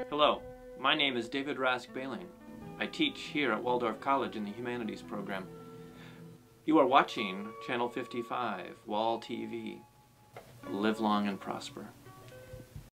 Hello, my name is David Rask-Baling. I teach here at Waldorf College in the Humanities program. You are watching Channel 55, Wal-TV. Live long and prosper.